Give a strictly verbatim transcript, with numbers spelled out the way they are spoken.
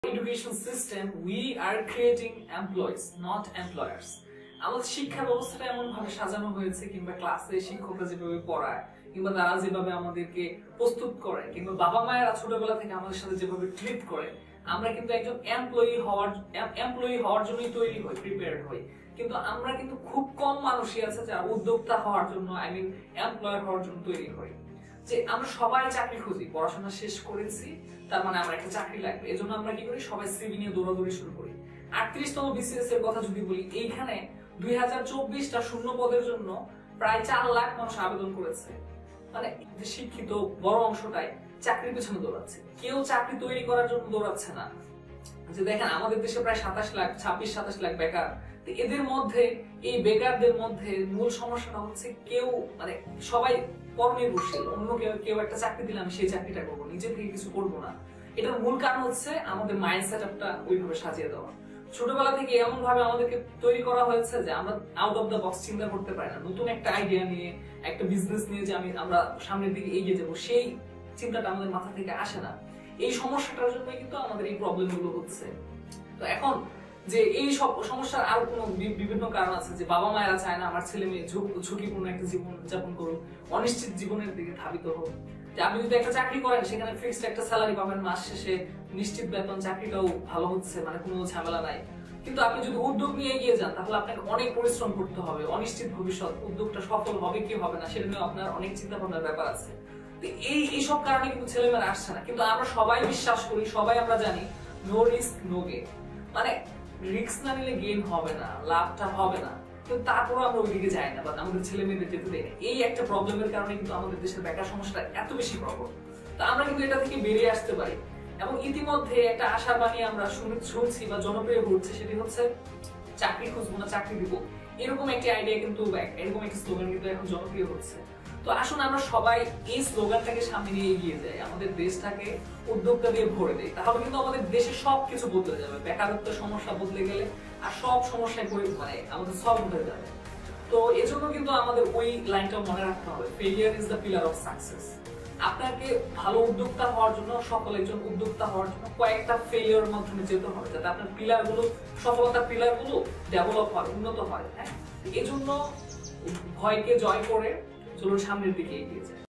Education system, we are creating employees, not employers. আমাদের শিক্ষা ব্যবস্থাটা এমন ভাবে সাজানো হয়েছে, কিংবা ক্লাসে শিক্ষকরা যেভাবে পড়ায়, কিংবা তারা যেভাবে আমাদেরকে প্রস্তুত করে, কিংবা বাবা মায়েরা ছোটবেলা থেকে আমাদের সাথে যেভাবে ট্রিট করে, আমরা কিন্তু একজন এমপ্লয়ি হওয়ার এমপ্লয়ি হওয়ার জন্যই তৈরি হই, প্রিপেয়ার্ড হই। কিন্তু আমরা কিন্তু খুব কম মানুষই আছে যারা উদ্যোক্তা হওয়ার জন্য, আই মিন এমপ্লয়ার হওয়ার জন্য তৈরি হই। যে আমরা সবাই চাকরি খুঁজি, পড়াশোনা শেষ করেছি তার মানে আমার একটা চাকরি লাগবে, এজন্য আমরা কি করি, সবাই সিভি নিয়ে দৌড়াদৌড়ি শুরু করি। আটত্রিশতম বিসিএস এর কথা যদি বলি, এইখানে দুই হাজার চব্বিশটা শূন্য পদের জন্য প্রায় চার লাখ মানুষ আবেদন করেছে। মানে শিক্ষিত বড় অংশটাই চাকরির পেছনে দৌড়াচ্ছে, কেউ চাকরি তৈরি করার জন্য দৌড়াচ্ছে না। যে দেখেন আমাদের দেশে প্রায় সাতাশ লাখ ছাব্বিশ সাতাশ লাখ বেকার। এদের মধ্যে, এই বেকারদের মধ্যে মূল সমস্যাটা হচ্ছে কেউ মানে সবাই পরনির্ভরশীল, অন্য কেউ কেউ একটা চাকরি দিলে আমি সেই চাকরিটা করবো, নিজে থেকে কিছু করবো না। এটার মূল কারণ হচ্ছে আমাদের মাইন্ড সেট আপটা ওইভাবে সাজিয়ে দেওয়া। ছোটবেলা থেকে এমন ভাবে আমাদেরকে তৈরি করা হয়েছে যে আমরা আউট অফ দ্য বক্স চিন্তা করতে পারি না, নতুন একটা আইডিয়া নিয়ে, একটা বিজনেস নিয়ে যে আমি আমরা সামনের দিকে এগিয়ে যাবো, সেই চিন্তাটা আমাদের মাথা থেকে আসে না। এই সমস্যাটার জন্য কিন্তু আমাদের এই প্রবলেম গুলো হচ্ছে। তো এখন যে এই সব সমস্যার আরো কোনো বিভিন্ন কারণ আছে, যে বাবা মায়েরা চায় না আমার ছেলে মেয়ে ঝুঁকিপূর্ণ একটা জীবন যাপন করুক, অনিশ্চিত জীবনের দিকে ধাবিত হোক। যে আপনি যদি একটা চাকরি করেন, সেখানে ফিক্সড একটা স্যালারি পাবেন মাস শেষে, নিশ্চিত বেতন, চাকরিটাও ভালো হচ্ছে, মানে কোনো ঝামেলা নাই। কিন্তু আপনি যদি উদ্যোগ নিয়ে এগিয়ে যান, তাহলে আপনাকে অনেক পরিশ্রম করতে হবে, অনিশ্চিত ভবিষ্যৎ, উদ্যোগটা সফল হবে কি হবে না সেটা নিয়ে আপনার অনেক চিন্তা ভাবনার ব্যাপার আছে। এই এইসব কারণে কিন্তু ছেলেমেয়েরা আসছে না। কিন্তু আমরা সবাই বিশ্বাস করি, সবাই আমরা জানি, নো রিস্ক নো গেইন, মানে রিস্ক না নিলে গেইন হবে না, লাভটা হবে না। কিন্তু তারপরেও আমরা ওইদিকে যাই না, বা আমাদের ছেলে মেয়েদের যেতে দেয় না। এই একটা প্রবলেমের কারণে কিন্তু আমাদের দেশের বেকার সমস্যাটা এত বেশি প্রবল। তা আমরা কিন্তু এটা থেকে বেরিয়ে আসতে পারি। এবং ইতিমধ্যে একটা আশার বাণী আমরা শুনছি বা জনপ্রিয় হচ্ছে, সেটি হচ্ছে চাকরি খুঁজবো না চাকরি দিব, এরকম একটি আইডিয়া কিন্তু, এরকম একটি স্লোগান কিন্তু এখন জনপ্রিয় হচ্ছে। তো আসুন আমরা সবাই এই স্লোগানটাকে সামনে নিয়ে এগিয়ে যাই, আমাদের দেশটাকে উদ্যোক্তা দিয়ে ভরে দেয়, তাহলে কিন্তু আমাদের দেশে সবকিছু বদলে যাবে। বেকারত্বের সমস্যা বদলে গেলে আর সব সমস্যায় মানে আমাদের সলভ হয়ে যাবে। তো এজন্য কিন্তু আমাদের ওই লাইনটা মনে রাখতে হবে, failure is the pillar of success. আপনাকে ভালো উদ্যোক্তা হওয়ার জন্য, সফল একজন উদ্যোক্তা হওয়ার জন্য কয়েকটা ফেলিয়ার মাধ্যমে যেতে হবে, যাতে আপনার পিলার গুলো, সফলতার পিলার গুলো ডেভেলপ হয়, উন্নত হয়। হ্যাঁ, এই জন্য ভয়কে জয় করে চলুন সামনের দিকে এগিয়ে যায়।